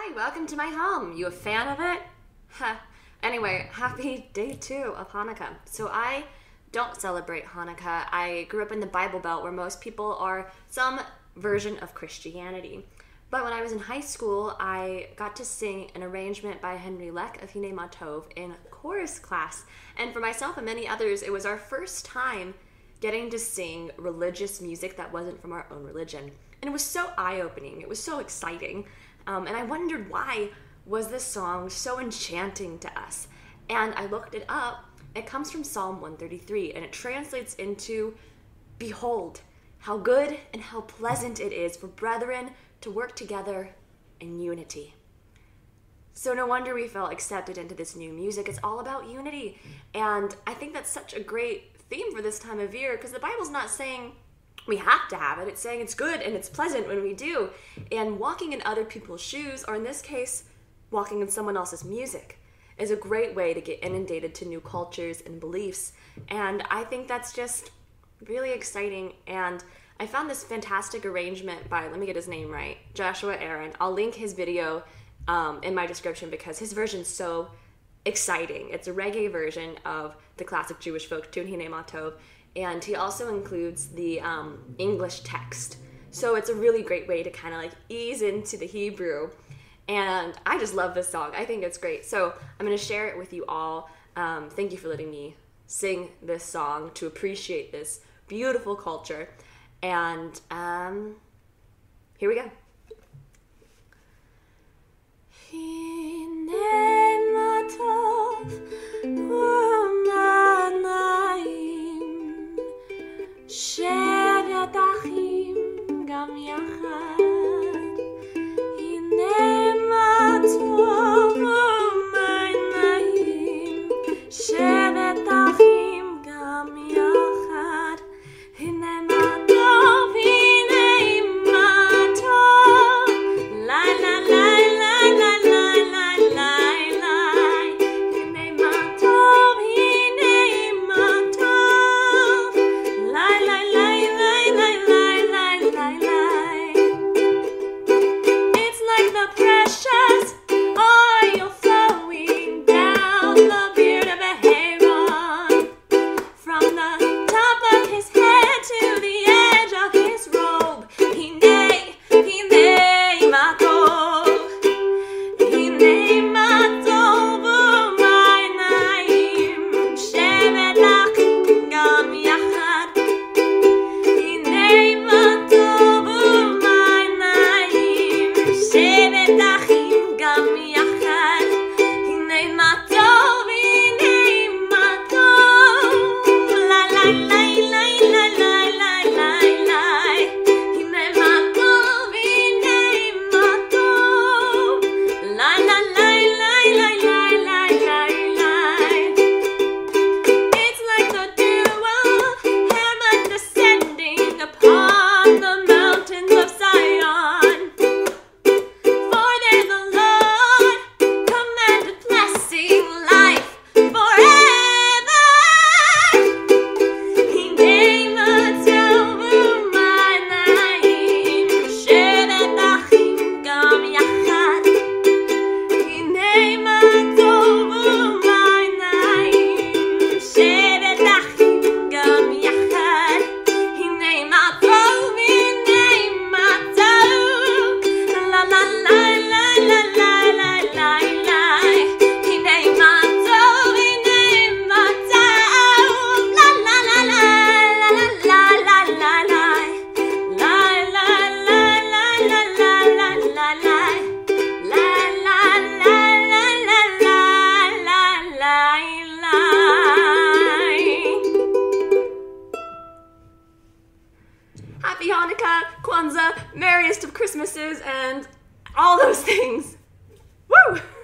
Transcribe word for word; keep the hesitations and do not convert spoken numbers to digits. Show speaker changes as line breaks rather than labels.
Hi, welcome to my home. You a fan of it? Huh. Anyway, happy day two of Hanukkah. So I don't celebrate Hanukkah. I grew up in the Bible Belt where most people are some version of Christianity. But when I was in high school, I got to sing an arrangement by Henry Leck of Hineh in chorus class. And for myself and many others, it was our first time getting to sing religious music that wasn't from our own religion. And it was so eye-opening. It was so exciting. Um, and I wondered, why was this song so enchanting to us? And I looked it up. It comes from Psalm one thirty-three, and it translates into, "Behold, how good and how pleasant it is for brethren to work together in unity." So no wonder we felt accepted into this new music. It's all about unity. And I think that's such a great theme for this time of year, because the Bible's not saying we have to have it. It's saying it's good and it's pleasant when we do. And walking in other people's shoes, or in this case, walking in someone else's music, is a great way to get inundated to new cultures and beliefs. And I think that's just really exciting. And I found this fantastic arrangement by, let me get his name right, Joshua Aaron. I'll link his video um, in my description because his version's so exciting. It's a reggae version of the classic Jewish folk tune, Hineh Matov, and he also includes the um, English text. So it's a really great way to kind of like ease into the Hebrew. And I just love this song. I think it's great. So I'm going to share it with you all. Um, thank you for letting me sing this song to appreciate this beautiful culture. And um, here we go.
שבת אחים גם יחד, הנה מה טוב ומה נעים. שבת אחים גם יחד, הנה מה טוב, הנה מה טוב. לי לי לי לי לי לי לי לי, הנה מה טוב, הנה מה טוב. לי לי
Happy Hanukkah, Kwanzaa, merriest of Christmases, and all those things. Woo!